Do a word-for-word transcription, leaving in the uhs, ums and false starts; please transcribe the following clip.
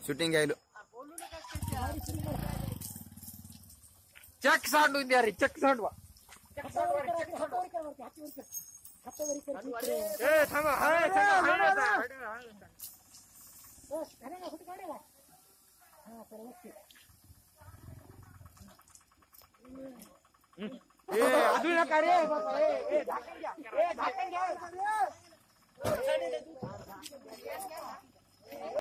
shooting घ्यायलो Chak सांडून द्या रे चक सांडवा अजून नका रे झाकण घ्या झाकण घ्या